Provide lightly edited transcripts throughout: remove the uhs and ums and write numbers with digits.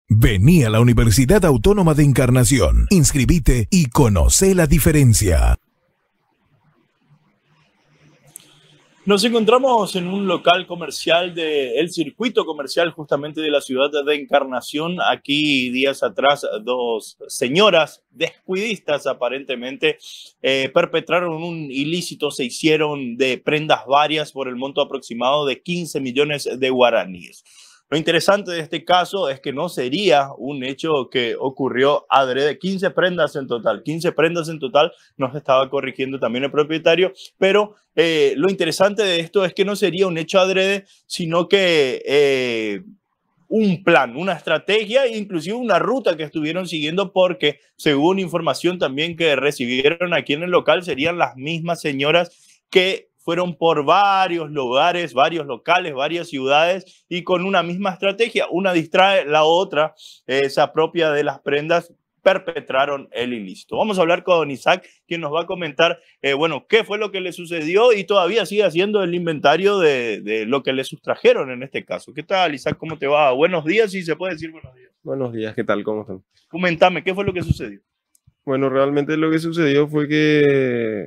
Vení a la Universidad Autónoma de Encarnación, inscribite y conoce la diferencia. Nos encontramos en un local comercial del circuito comercial justamente de la ciudad de Encarnación. Aquí días atrás dos señoras descuidistas aparentemente perpetraron un ilícito, se hicieron de prendas varias por el monto aproximado de 15 millones de guaraníes. Lo interesante de este caso es que no sería un hecho que ocurrió adrede. 15 prendas en total, nos estaba corrigiendo también el propietario, pero lo interesante de esto es que no sería un hecho adrede, sino que un plan, una estrategia e inclusive una ruta que estuvieron siguiendo, porque según información también que recibieron aquí en el local, serían las mismas señoras que fueron por varios lugares, varios locales, varias ciudades, y con una misma estrategia. Una distrae, la otra se apropia de las prendas, perpetraron el ilícito. Vamos a hablar con Isaac, quien nos va a comentar, bueno, qué fue lo que le sucedió y todavía sigue haciendo el inventario de lo que le sustrajeron en este caso. ¿Qué tal, Isaac? ¿Cómo te va? Buenos días, si se puede decir buenos días. Buenos días, ¿qué tal? ¿Cómo están? Coméntame, ¿qué fue lo que sucedió? Bueno, realmente lo que sucedió fue que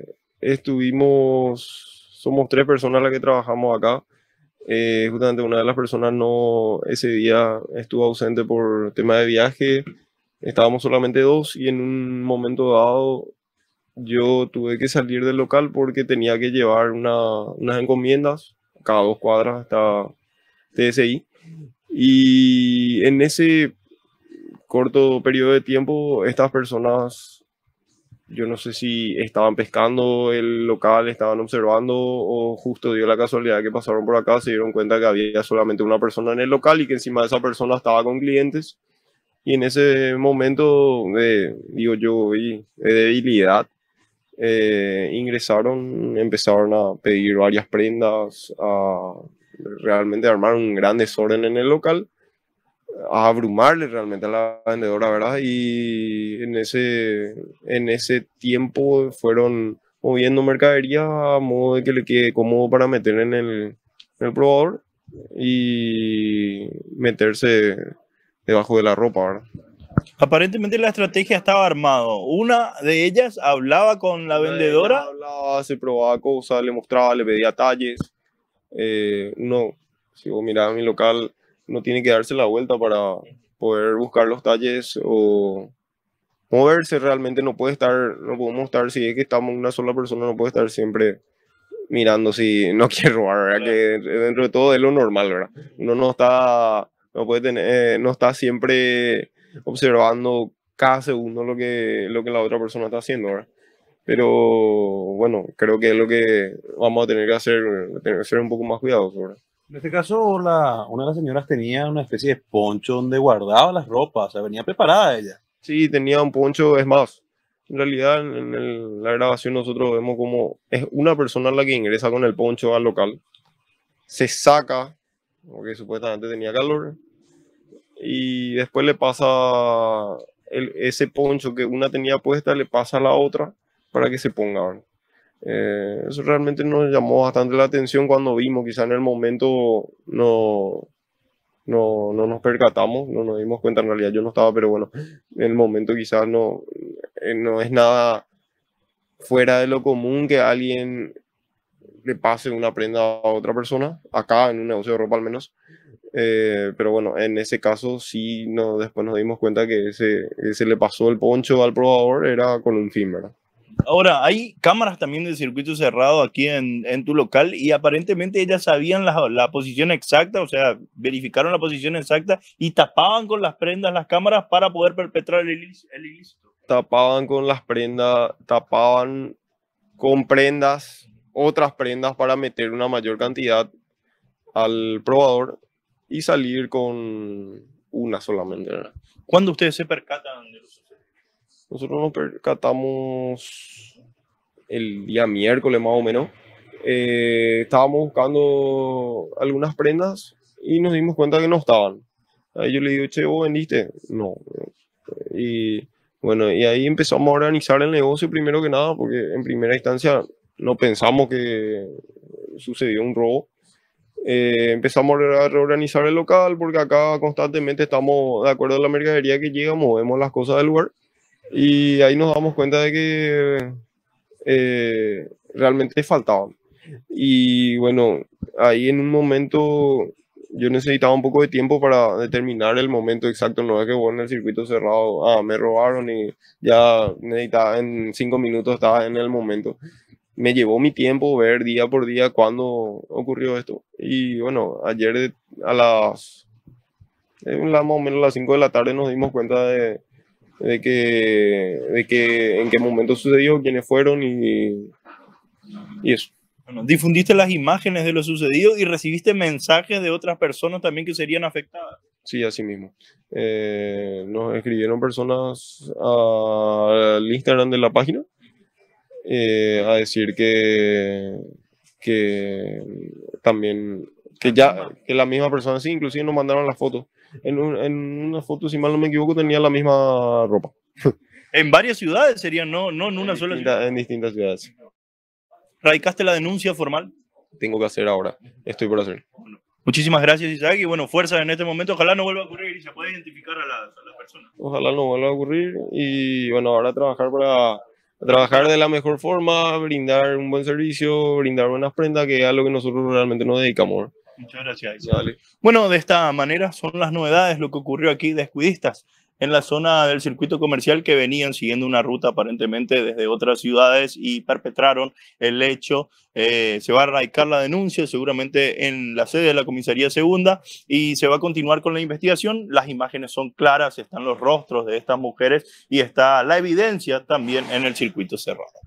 somos 3 personas las que trabajamos acá. Justamente una de las personas ese día estuvo ausente por tema de viaje. Estábamos solamente 2 y en un momento dado yo tuve que salir del local porque tenía que llevar unas encomiendas cada 2 cuadras hasta TSI. Y en ese corto periodo de tiempo, estas personas, yo no sé si estaban pescando el local, estaban observando, o justo dio la casualidad que pasaron por acá, se dieron cuenta que había solamente una persona en el local y que encima de esa persona estaba con clientes. Y en ese momento, digo yo, de debilidad, ingresaron, empezaron a pedir varias prendas, a realmente armar un gran desorden en el local, a abrumarle realmente a la vendedora, ¿verdad? Y en ese tiempo fueron moviendo mercadería a modo de que le quede cómodo para meter en el probador y meterse debajo de la ropa, ¿verdad? Aparentemente la estrategia estaba armado. Una de ellas hablaba con la vendedora. Hablaba, se probaba cosas, le mostraba, le pedía talles. Si vos mirás mi local, no tiene que darse la vuelta para poder buscar los talles o moverse. Realmente no podemos estar, si es que estamos una sola persona, no puede estar siempre mirando si no quiere robar, ¿verdad? Que dentro de todo es lo normal, ¿verdad? Uno no está siempre observando cada segundo lo que la otra persona está haciendo, ¿verdad? Pero bueno, creo que es lo que vamos a tener que ser un poco más cuidadosos, ¿verdad? En este caso, una de las señoras tenía una especie de poncho donde guardaba las ropas, o sea, venía preparada ella. Sí, tenía un poncho, es más, en realidad en la grabación nosotros vemos como es una persona la que ingresa con el poncho al local, se saca, porque supuestamente tenía calor, y después le pasa ese poncho que una tenía puesta, le pasa a la otra para que se ponga, ¿verdad? Eso realmente nos llamó bastante la atención cuando vimos, quizá en el momento no nos percatamos, no nos dimos cuenta, en realidad yo no estaba, pero bueno, en el momento quizás no es nada fuera de lo común que alguien le pase una prenda a otra persona, acá en un negocio de ropa al menos. Pero bueno, en ese caso sí, después nos dimos cuenta que ese le pasó el poncho al probador, era con un fin, ¿verdad? Ahora, hay cámaras también de circuito cerrado aquí en tu local y aparentemente ellas sabían la posición exacta, o sea, verificaron la posición exacta y tapaban con las prendas las cámaras para poder perpetrar el ilícito. Tapaban con las prendas, tapaban con prendas, otras prendas para meter una mayor cantidad al probador y salir con una solamente, ¿verdad? ¿Cuándo ustedes se percatan de lo sucedido? Nosotros nos percatamos el día miércoles más o menos. Estábamos buscando algunas prendas y nos dimos cuenta que no estaban. Ahí yo le digo, che, ¿vos vendiste? No. Y bueno, y ahí empezamos a organizar el negocio primero que nada, porque en primera instancia no pensamos que sucedió un robo. Empezamos a reorganizar el local porque acá constantemente estamos, de acuerdo a la mercadería que llega, movemos las cosas del lugar y ahí nos damos cuenta de que realmente faltaban. Y bueno, ahí en un momento yo necesitaba un poco de tiempo para determinar el momento exacto, no es que bueno, en el circuito cerrado, me robaron y ya necesitaba, en 5 minutos estaba en el momento. Me llevó mi tiempo ver día por día cuándo ocurrió esto. Y bueno, ayer más o menos a las 5 de la tarde nos dimos cuenta de que en qué momento sucedió, quiénes fueron y eso. Bueno, difundiste las imágenes de lo sucedido y recibiste mensajes de otras personas también que serían afectadas. Sí, así mismo. Nos escribieron personas al Instagram de la página a decir que también, que la misma persona, sí, inclusive nos mandaron las fotos. En una foto, si mal no me equivoco, tenía la misma ropa. En varias ciudades serían, no en una sola ciudad. En distintas ciudades. ¿Radicaste la denuncia formal? Tengo que hacer ahora. Estoy por hacer. Bueno, muchísimas gracias, Isaac. Y bueno, fuerza en este momento. Ojalá no vuelva a ocurrir y se pueda identificar a las personas. Ojalá no vuelva a ocurrir. Y bueno, ahora trabajar de la mejor forma, brindar un buen servicio, brindar buenas prendas, que es a lo que nosotros realmente nos dedicamos. Muchas gracias, Isaac. Dale. Bueno, de esta manera son las novedades, lo que ocurrió aquí de Descuidistas en la zona del circuito comercial, que venían siguiendo una ruta aparentemente desde otras ciudades y perpetraron el hecho. Se va a radicar la denuncia seguramente en la sede de la comisaría segunda y se va a continuar con la investigación. Las imágenes son claras, están los rostros de estas mujeres y está la evidencia también en el circuito cerrado.